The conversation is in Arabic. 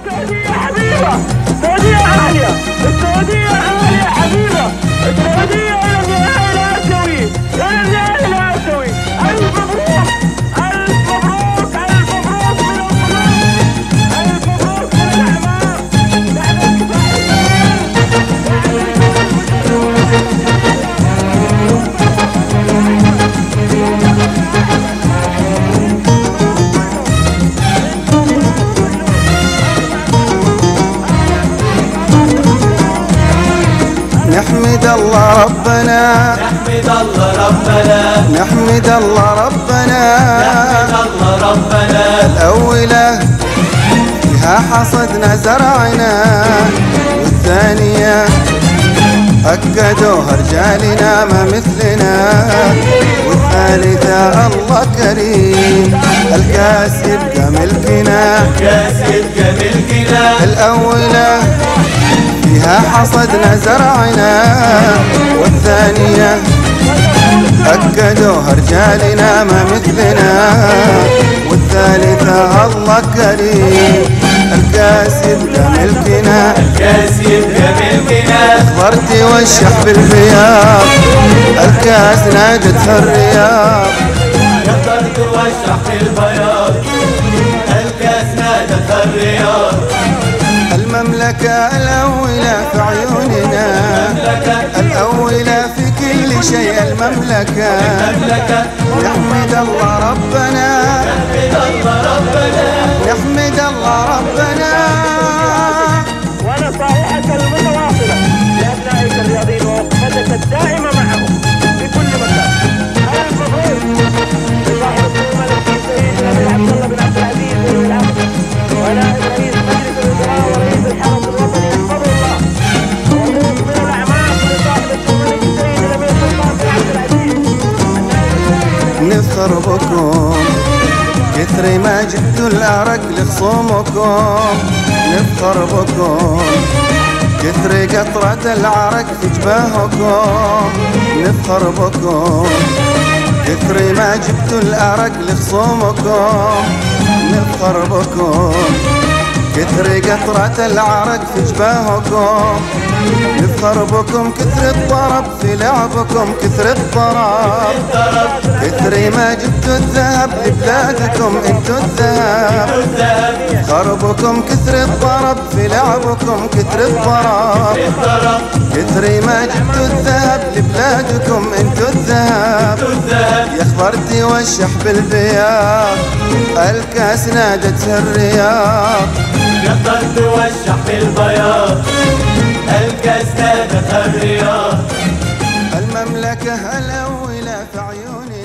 السعودية حبيبة، السعودية عالية، السعودية عالية حبيبة، السعودية إلى النهائي الآسيوي، إلى النهائي الآسيوي. ألف مبروك، ألف مبروك، ألف مبروك من القلوب، ألف مبروك من الأعماق. نحمد الله ربنا، نحمد الله ربنا، نحمد الله ربنا، نحمد الله ربنا. الأولى فيها حصدنا زرعنا، والثانية أكدوها رجالنا ما مثلنا، والثالثة الله كريم الكاس يبقى ملكنا، الكاس يبقى ملكنا. الأولى فيها حصدنا زرعنا، والثانية أكدوها رجالنا ما مثلنا، والثالثة الله كريم الكاس يبقى ملكنا، الكاس يبقى ملكنا. اخضر توشح بالبياض الكاس نادتها الرياض، يقدر توشح في البياض الكاس نادتها الرياض. المملكة الأولى في عيوننا، الأولى في كل شيء المملكة. نحمد الله ربنا، نحمد الله ربنا، نحمد الله ربنا. ونصائحك المتواصلة لأبنائك الرياضيين ووقفتك الدائمة معهم في كل مكان. ألف مبروك لصاحب السمو السيد الأمير عبد الله بن عبد العزيز ولي العهد ونائب رئيس مجلس الوزراء ورئيس الحرس الوطني يحفظه الله. مبروك من الأعماق لصاحب السمو السيد الأمير سلطان بن عبد العزيز. نفخر بكم كثر ما جبتوا العرق لخصومكم، نفخر بكم كثر قطرة العرق في جباهكم، نفخر بكم كثر ما جبتوا العرق لخصومكم، نفخر بكم كثر قطرة العرق في جباهكم، نفخر بكم كثر الضرب في لعبكم، كثر الضرب كثر ما جبتوا الذهب لبلادكم انتوا الذهب، نفخر بكم كثر الضرب في لعبكم، كثر الضرب كثر ما جبتوا الذهب لبلادكم انتوا الذهب. يا خبر توشح بالبياض الكاس نادتها الرياض، يقدر توشح في البياض الكاس نادتها الرياض. المملكة الأولى في عيوننا.